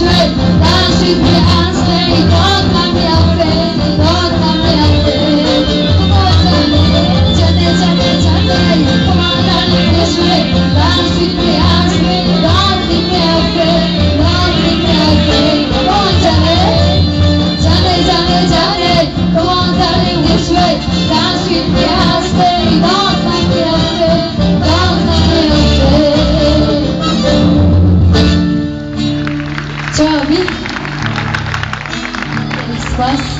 way. Dance with me and stay. Don't let me afraid. Don't let me afraid. Come on, darling. Johnny. Come on, darling, this way. Dance with me and stay. Don't leave me afraid. Don't leave me afraid. Come on, Johnny. Johnny. Come on, darling, this way. Dance with me and stay. Don't let me afraid. Don't let me afraid. 자, next class.